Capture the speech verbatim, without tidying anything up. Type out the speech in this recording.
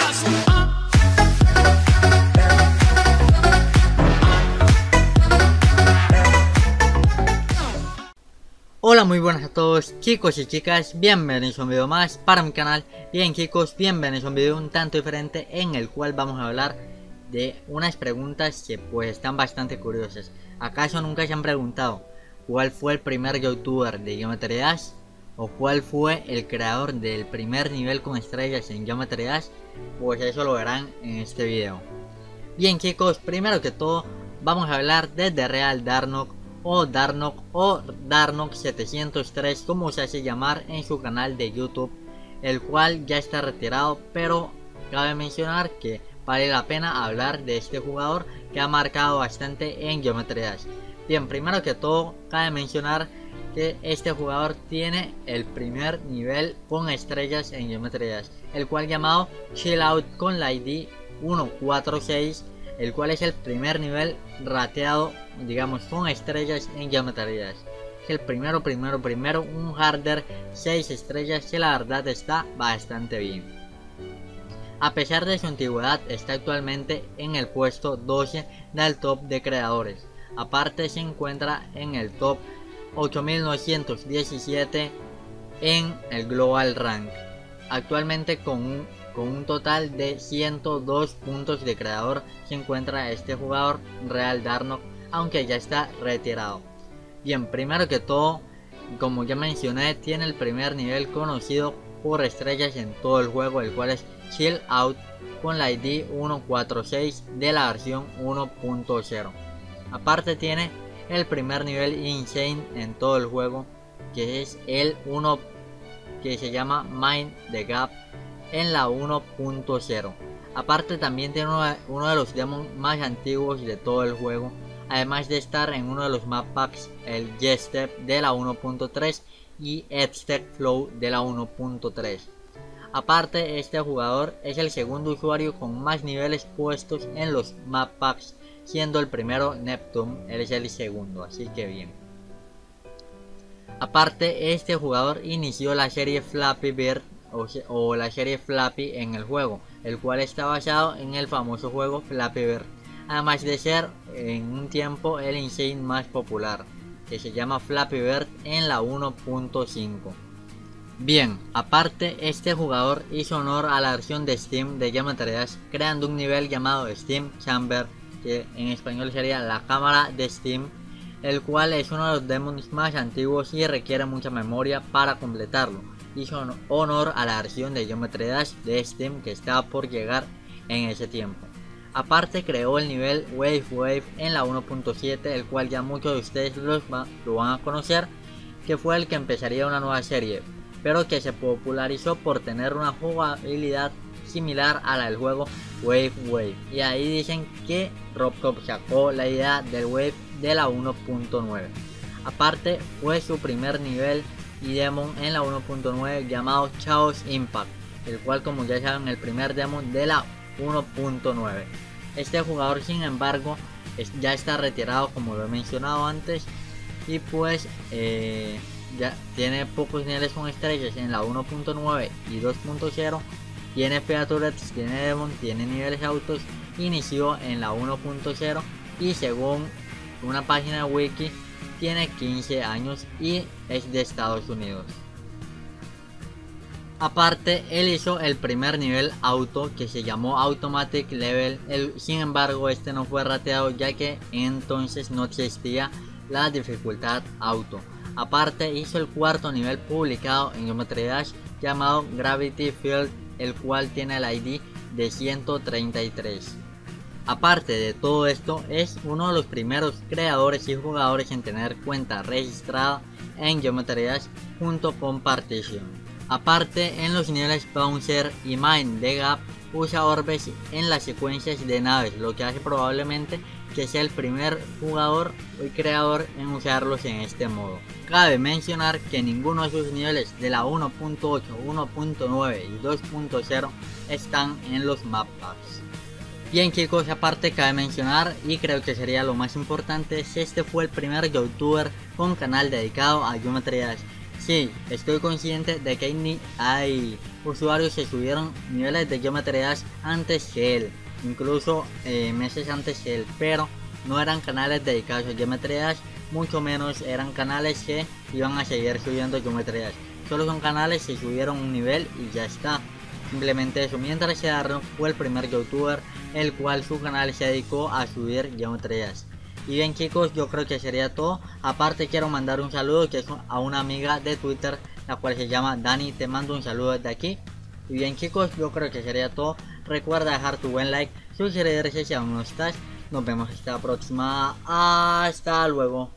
Hola, muy buenas a todos chicos y chicas, bienvenidos a un video más para mi canal. Bien chicos, bienvenidos a un video un tanto diferente en el cual vamos a hablar de unas preguntas que pues están bastante curiosas. ¿Acaso nunca se han preguntado cuál fue el primer youtuber de Geometry Dash? ¿O cuál fue el creador del primer nivel con estrellas en Geometry Dash? Pues eso lo verán en este video. Bien chicos, primero que todo vamos a hablar de The Real Darnok o Darnok o Darnok setecientos tres, como se hace llamar en su canal de YouTube, el cual ya está retirado, pero cabe mencionar que vale la pena hablar de este jugador que ha marcado bastante en Geometry Dash. Bien, primero que todo cabe mencionar que este jugador tiene el primer nivel con estrellas en Geometry Dash, el cual llamado Chill Out con la I D ciento cuarenta y seis, el cual es el primer nivel rateado, digamos, con estrellas en Geometry Dash. Es el primero, primero, primero, un harder seis estrellas que la verdad está bastante bien. A pesar de su antigüedad, está actualmente en el puesto doce del top de creadores. Aparte se encuentra en el top ocho mil novecientos diecisiete en el Global Rank. Actualmente con un, con un total de ciento dos puntos de creador se encuentra este jugador Real Darnok, aunque ya está retirado. Bien, primero que todo, como ya mencioné, tiene el primer nivel conocido por estrellas en todo el juego, el cual es Chill Out con la I D ciento cuarenta y seis de la versión uno punto cero. Aparte tiene el primer nivel Insane en todo el juego, que es el uno que se llama Mind the Gap en la uno punto cero. Aparte también tiene uno, uno de los demons más antiguos de todo el juego, además de estar en uno de los map packs, el Jet Step de la uno punto tres y Step Flow de la uno punto tres. Aparte, este jugador es el segundo usuario con más niveles puestos en los map packs, siendo el primero Neptune, él es el segundo, así que bien. Aparte, este jugador inició la serie Flappy Bird o, o la serie Flappy en el juego, el cual está basado en el famoso juego Flappy Bird, además de ser en un tiempo el Insane más popular, que se llama Flappy Bird en la uno punto cinco. Bien, aparte este jugador hizo honor a la versión de Steam de Geometry Dash, creando un nivel llamado Steam Chamber, que en español sería la cámara de Steam, el cual es uno de los demons más antiguos y requiere mucha memoria para completarlo. Hizo honor a la versión de Geometry Dash de Steam que estaba por llegar en ese tiempo. Aparte creó el nivel Wave Wave en la uno punto siete, el cual ya muchos de ustedes los va, lo van a conocer, que fue el que empezaría una nueva serie, pero que se popularizó por tener una jugabilidad similar a la del juego Wave Wave. Y ahí dicen que Robcop sacó la idea del Wave de la uno punto nueve. Aparte fue su primer nivel y demon en la uno punto nueve llamado Chaos Impact, el cual, como ya saben, el primer demon de la uno punto nueve. Este jugador, sin embargo, es, ya está retirado, como lo he mencionado antes, y pues eh, ya tiene pocos niveles con estrellas en la uno punto nueve y dos punto cero. Tiene features, tiene demon, tiene niveles autos. Inició en la uno punto cero y según una página wiki tiene quince años y es de Estados Unidos. Aparte, él hizo el primer nivel auto que se llamó Automatic Level, el, sin embargo este no fue rateado ya que entonces no existía la dificultad auto. Aparte hizo el cuarto nivel publicado en Geometry Dash llamado Gravity Field, el cual tiene la I D de ciento treinta y tres. Aparte de todo esto, es uno de los primeros creadores y jugadores en tener cuenta registrada en Geometry Dash junto con Partition. Aparte, en los niveles Bouncer y Mind the Gap usa orbes en las secuencias de naves, lo que hace probablemente que sea el primer jugador y creador en usarlos en este modo. Cabe mencionar que ninguno de sus niveles de la uno punto ocho, uno punto nueve y dos punto cero están en los map packs. Bien chicos, aparte cabe mencionar, y creo que sería lo más importante, si este fue el primer youtuber con canal dedicado a Geometry Dash. Sí, estoy consciente de que hay, ni hay usuarios que subieron niveles de Geometry Dash antes que él, incluso eh, meses antes que él, pero no eran canales dedicados a Geometry Dash, mucho menos eran canales que iban a seguir subiendo Geometry Dash. Solo son canales que subieron un nivel y ya está. Simplemente eso, mientras Shearno fue el primer youtuber el cual su canal se dedicó a subir Geometry Dash. Y bien chicos, yo creo que sería todo. Aparte quiero mandar un saludo que es a una amiga de Twitter, la cual se llama Dani, te mando un saludo desde aquí. Y bien chicos, yo creo que sería todo. Recuerda dejar tu buen like, suscribirse si aún no estás. Nos vemos hasta la próxima, hasta luego.